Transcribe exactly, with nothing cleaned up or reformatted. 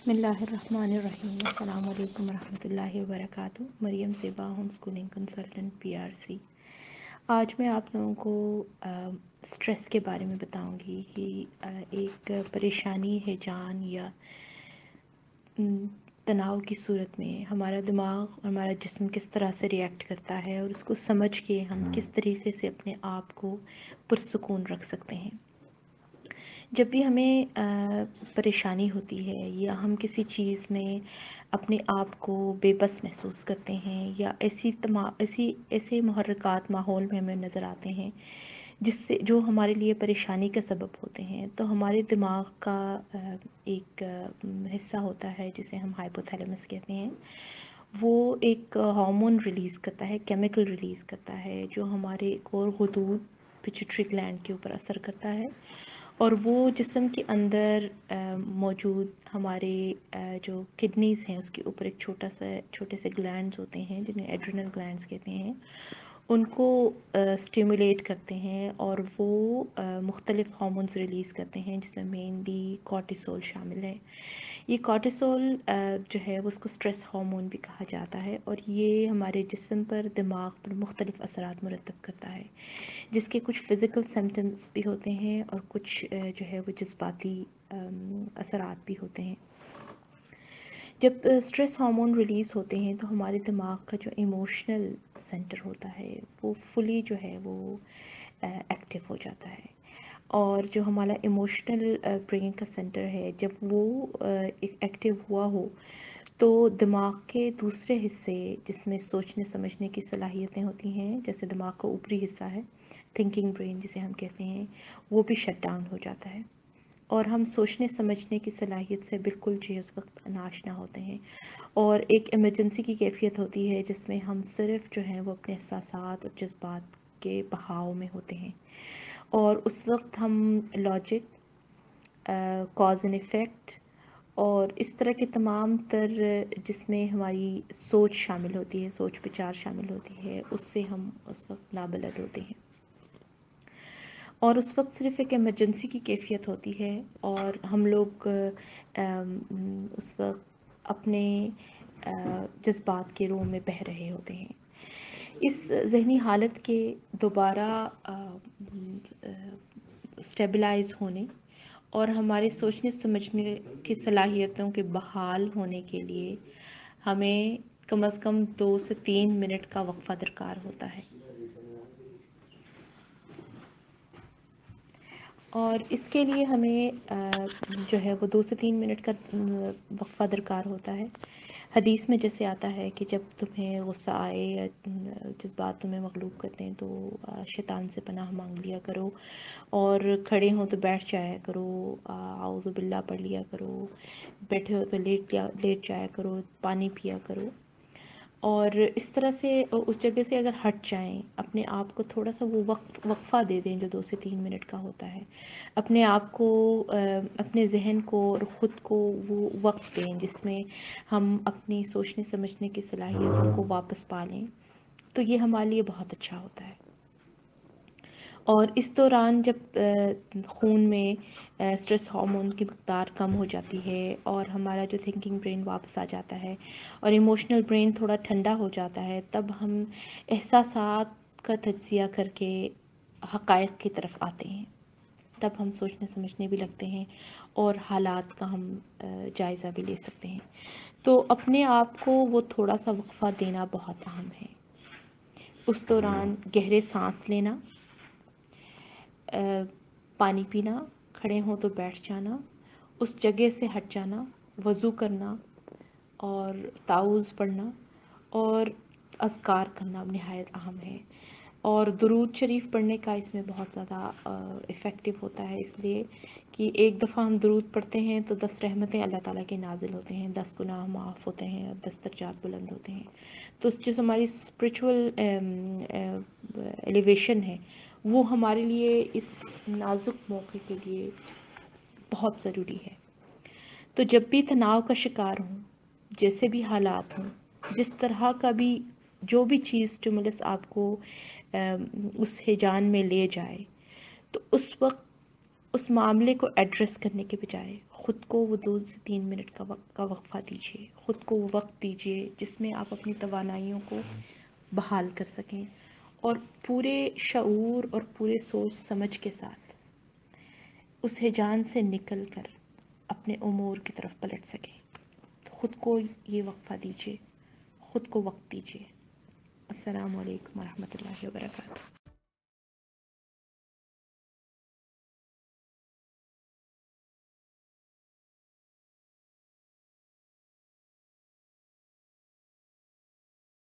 بسم اللہ الرحمن الرحیم۔ السلام علیکم ورحمۃ اللہ وبرکاتہ۔ Maryam Zeba home schooling consultant P R C. آج میں آپ لوگوں کو اسٹریس کے بارے میں بتاؤں گی کہ ایک پریشانی ہے جان یا تناؤ کی صورت میں ہمارا دماغ اور ہمارا جسم کس طرح سے ریئیکٹ کرتا ہے، اور اس کو سمجھ کے ہم کس طریقے سے اپنے آپ کو پرسکون رکھ سکتے ہیں۔ جب بھی ہمیں پریشانی ہوتی ہے یا ہم کسی چیز میں اپنے آپ کو بے بس محسوس کرتے ہیں یا ایسی تمام ایسی ایسے محرکات ماحول میں ہمیں نظر آتے ہیں جس سے جو ہمارے لیے پریشانی کا سبب ہوتے ہیں، تو ہمارے دماغ کا ایک حصہ ہوتا ہے جسے ہم ہائپوتھیلیمس کہتے ہیں، وہ ایک ہارمون ریلیز کرتا ہے، کیمیکل ریلیز کرتا ہے جو ہمارے ایک اور غدود پچیٹری گلینڈ کے اوپر اثر کرتا ہے، اور وہ جسم کے اندر موجود ہمارے جو کڈنیز ہیں اس کے اوپر ایک چھوٹا سا چھوٹے سے گلینڈز ہوتے ہیں جنہیں ایڈرینل گلینڈز کہتے ہیں، ان کو اسٹیمولیٹ کرتے ہیں اور وہ مختلف ہارمونز ریلیز کرتے ہیں جس میں مینلی کارٹیسول شامل ہے۔ یہ کارٹیسول جو ہے اس کو اسٹریس ہارمون بھی کہا جاتا ہے، اور یہ ہمارے جسم پر دماغ پر مختلف اثرات مرتب کرتا ہے، جس کے کچھ فزیکل سمپٹمز بھی ہوتے ہیں اور کچھ جو ہے وہ جذباتی اثرات بھی ہوتے ہیں۔ جب اسٹریس ہارمون ریلیز ہوتے ہیں تو ہمارے دماغ کا جو ایموشنل سینٹر ہوتا ہے وہ فلی جو ہے وہ ایکٹیو ہو جاتا ہے، اور جو ہمارا ایموشنل برین کا سینٹر ہے جب وہ ایکٹیو ہوا ہو تو دماغ کے دوسرے حصے جس میں سوچنے سمجھنے کی صلاحیتیں ہوتی ہیں، جیسے دماغ کا اوپری حصہ ہے تھنکنگ برین جسے ہم کہتے ہیں، وہ بھی شٹ ڈاؤن ہو جاتا ہے، اور ہم سوچنے سمجھنے کی صلاحیت سے بالکل جو ہے اس وقت ناشنا ہوتے ہیں، اور ایک ایمرجنسی کی کیفیت ہوتی ہے جس میں ہم صرف جو ہیں وہ اپنے احساسات اور جذبات کے بہاؤ میں ہوتے ہیں، اور اس وقت ہم لاجک، کاز اینڈ افیکٹ اور اس طرح کے تمام تر جس میں ہماری سوچ شامل ہوتی ہے، سوچ بچار شامل ہوتی ہے، اس سے ہم اس وقت نابلد ہوتے ہیں، اور اس وقت صرف ایک ایمرجنسی کی کیفیت ہوتی ہے، اور ہم لوگ اس وقت اپنے جذبات کے روم میں بہہ رہے ہوتے ہیں۔ اس ذہنی حالت کے دوبارہ اسٹیبلائز ہونے اور ہمارے سوچنے سمجھنے کی صلاحیتوں کے بحال ہونے کے لیے ہمیں کم از کم دو سے تین منٹ کا وقفہ درکار ہوتا ہے، اور اس کے لیے ہمیں جو ہے وہ دو سے تین منٹ کا وقفہ درکار ہوتا ہے۔ حدیث میں جیسے آتا ہے کہ جب تمہیں غصہ آئے یا جذبات تمہیں مغلوب کرتے ہیں تو شیطان سے پناہ مانگ لیا کرو، اور کھڑے ہوں تو بیٹھ جایا کرو، اعوذ باللہ پڑھ لیا کرو، بیٹھے ہو تو لیٹ لیٹ جایا کرو، پانی پیا کرو، اور اس طرح سے اس جگہ سے اگر ہٹ جائیں، اپنے آپ کو تھوڑا سا وہ وقت وقفہ دے دیں جو دو سے تین منٹ کا ہوتا ہے، اپنے آپ کو اپنے ذہن کو اور خود کو وہ وقت دیں جس میں ہم اپنی سوچنے سمجھنے کی صلاحیتوں کو واپس پا لیں، تو یہ ہمارے لیے بہت اچھا ہوتا ہے۔ اور اس دوران جب خون میں اسٹریس ہارمون کی مقدار کم ہو جاتی ہے اور ہمارا جو تھنکنگ برین واپس آ جاتا ہے اور ایموشنل برین تھوڑا ٹھنڈا ہو جاتا ہے، تب ہم احساسات کا تجزیہ کر کے حقائق کی طرف آتے ہیں، تب ہم سوچنے سمجھنے بھی لگتے ہیں اور حالات کا ہم جائزہ بھی لے سکتے ہیں۔ تو اپنے آپ کو وہ تھوڑا سا وقفہ دینا بہت اہم ہے۔ اس دوران گہرے سانس لینا، پانی پینا، کھڑے ہوں تو بیٹھ جانا، اس جگہ سے ہٹ جانا، وضو کرنا اور تعوذ پڑھنا اور اذکار کرنا نہایت اہم ہے، اور درود شریف پڑھنے کا اس میں بہت زیادہ افیکٹو ہوتا ہے، اس لیے کہ ایک دفعہ ہم درود پڑھتے ہیں تو دس رحمتیں اللہ تعالیٰ کے نازل ہوتے ہیں، دس گناہ معاف ہوتے ہیں اور دس درجات بلند ہوتے ہیں۔ تو اس جو ہماری اسپریچول ایلیویشن ہے وہ ہمارے لیے اس نازک موقع کے لیے بہت ضروری ہے۔ تو جب بھی تناؤ کا شکار ہوں، جیسے بھی حالات ہوں، جس طرح کا بھی جو بھی چیز اسٹیمولس آپ کو اس ہیجان میں لے جائے، تو اس وقت اس معاملے کو ایڈریس کرنے کے بجائے خود کو وہ دو سے تین منٹ کا وقت کا وقفہ دیجیے، خود کو وہ وقت دیجیے جس میں آپ اپنی توانائیوں کو بحال کر سکیں اور پورے شعور اور پورے سوچ سمجھ کے ساتھ اس ہیجان سے نکل کر اپنے امور کی طرف پلٹ سکیں۔ تو خود کو یہ وقفہ دیجیے، خود کو وقت دیجیے۔ السلام علیکم ورحمۃ اللہ وبرکاتہ۔